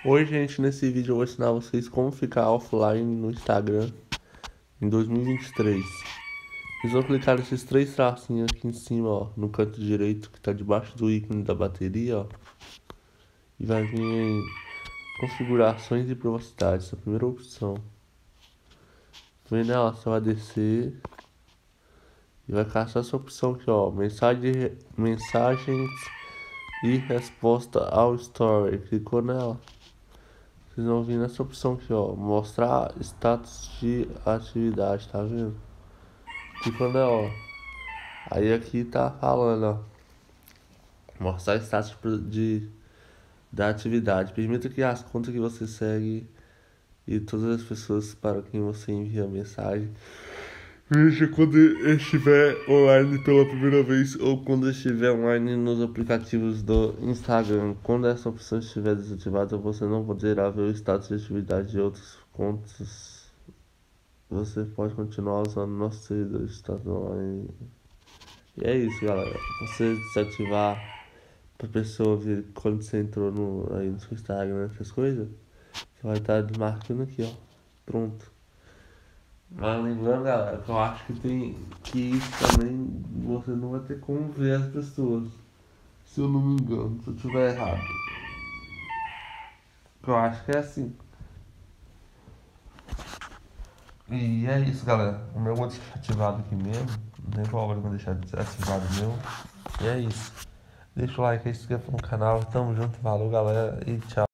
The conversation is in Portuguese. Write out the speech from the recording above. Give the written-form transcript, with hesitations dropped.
Oi, gente, nesse vídeo eu vou ensinar vocês como ficar offline no Instagram em 2023. Vocês vão clicar nesses três tracinhos aqui em cima, ó, no canto direito, que tá debaixo do ícone da bateria, ó. E vai vir em configurações e privacidade, essa é a primeira opção. Vem nela, você vai descer e vai caçar essa opção aqui, ó, mensagens e resposta ao story. Clicou nela. Vocês vão vir nessa opção aqui, ó, mostrar status de atividade, tá vendo? Clicando nela, ó. Aí aqui tá falando, ó, mostrar status da atividade. Permita que as contas que você segue e todas as pessoas para quem você envia mensagem veja quando estiver online pela primeira vez ou quando estiver online nos aplicativos do Instagram. Quando essa opção estiver desativada, você não poderá ver o status de atividade de outras contas. Você pode continuar usando nosso servidor de status online. E é isso, galera. Você desativar pra pessoa ver quando você entrou aí no seu Instagram, essas coisas, você vai estar desmarcando aqui, ó. Pronto. Mas lembrando, galera, que eu acho que tem que isso também você não vai ter como ver as pessoas. Se eu não me engano, se eu tiver errado. Eu acho que é assim. E é isso, galera. O meu vou deixar ativado aqui mesmo. Não tem problema deixar desativado meu. E é isso. Deixa o like aí, se inscreva no canal. Tamo junto, valeu, galera. E tchau.